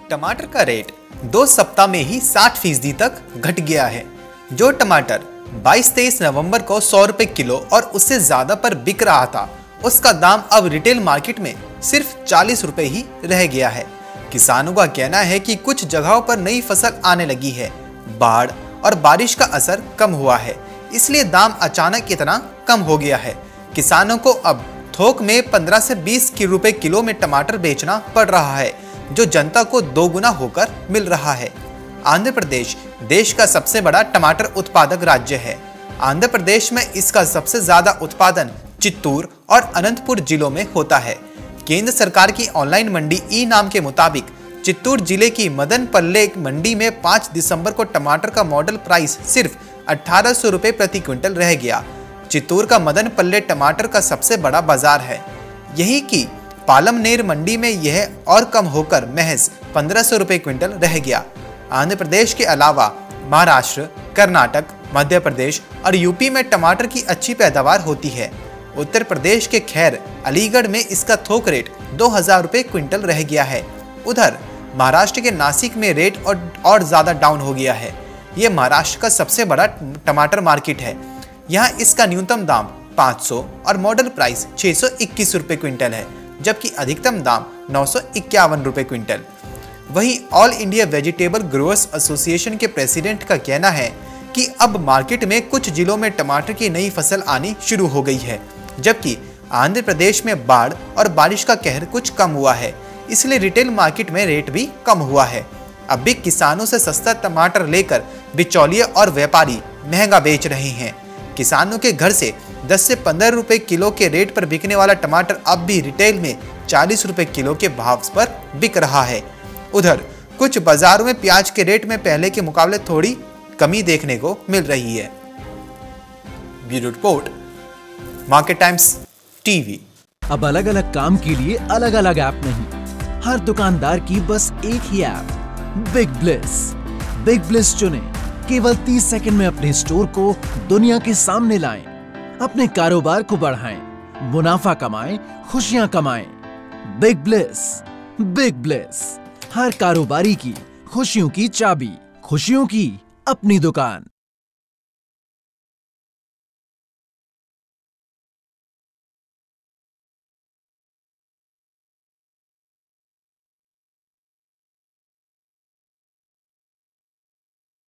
टमाटर का रेट 2 सप्ताह में ही 60% तक घट गया है। जो टमाटर 22-23 नवंबर को 100 रुपए किलो और उससे ज्यादा पर बिक रहा था, उसका दाम अब रिटेल मार्केट में सिर्फ 40 रुपए ही रह गया है। किसानों का कहना है कि कुछ जगहों पर नई फसल आने लगी है, बाढ़ और बारिश का असर कम हुआ है, इसलिए दाम अचानक इतना कम हो गया है। किसानों को अब थोक में 15 से 20 रुपए किलो में टमाटर बेचना पड़ रहा है, जो जनता को दोगुना होकर मिल रहा है। आंध्र प्रदेश देश का सबसे बड़ा टमाटर उत्पादक राज्य है। आंध्र प्रदेश में इसका सबसे ज्यादा उत्पादन चित्तूर और अनंतपुर जिलों में होता है। केंद्र सरकार की ऑनलाइन मंडी ई नाम के मुताबिक चित्तूर जिले की मदनपल्ले मंडी में 5 दिसंबर को टमाटर का मॉडल प्राइस सिर्फ 1800 रुपए प्रति क्विंटल रह गया। चित्तूर का मदनपल्ले टमाटर का सबसे बड़ा बाजार है। यही की पालमनेर मंडी में यह और कम होकर महज 1500 रुपए क्विंटल रह गया। आंध्र प्रदेश के अलावा महाराष्ट्र, कर्नाटक, मध्य प्रदेश और यूपी में टमाटर की अच्छी पैदावार होती है। उत्तर प्रदेश के खैर अलीगढ़ में इसका थोक रेट 2000 रुपए क्विंटल रह गया है। उधर महाराष्ट्र के नासिक में रेट और ज्यादा डाउन हो गया है। यह महाराष्ट्र का सबसे बड़ा टमाटर मार्केट है। यहाँ इसका न्यूनतम दाम 500 और मॉडल प्राइस 621 रुपए क्विंटल है, जबकि अधिकतम दाम 951 रुपए क्विंटल। वहीं All India Vegetable Growers Association के प्रेसिडेंट का कहना है कि अब मार्केट में कुछ जिलों में टमाटर की नई फसल आनी शुरू हो गई है, जबकि आंध्र प्रदेश में बाढ़ और बारिश का कहर कुछ कम हुआ है, इसलिए रिटेल मार्केट में रेट भी कम हुआ है। अब भी किसानों से सस्ता टमाटर लेकर बिचौलिए और व्यापारी महंगा बेच रहे हैं। किसानों के घर से 10 से 15 रुपए किलो के रेट पर बिकने वाला टमाटर अब भी रिटेल में 40 रुपए किलो के भाव पर बिक रहा है। उधर कुछ बाजारों में प्याज के रेट में पहले के मुकाबले थोड़ी कमी देखने को मिल रही है। Bureau report, Market Times TV. अब अलग अलग काम के लिए अलग अलग ऐप नहीं, हर दुकानदार की बस एक ही app, Big Bliss. Big Bliss चुनें, केवल 30 सेकंड में अपने स्टोर को दुनिया के सामने लाएं, अपने कारोबार को बढ़ाएं, मुनाफा कमाएं, खुशियां कमाएं। Big Bliss. बिग ब्लिस, हर कारोबारी की खुशियों की चाबी, खुशियों की अपनी दुकान।